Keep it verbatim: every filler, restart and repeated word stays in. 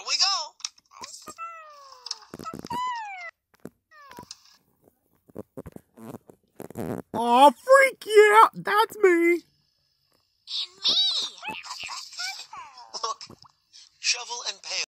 we go. Aw, freak yeah, that's me. And me. Look, Shovel and Pail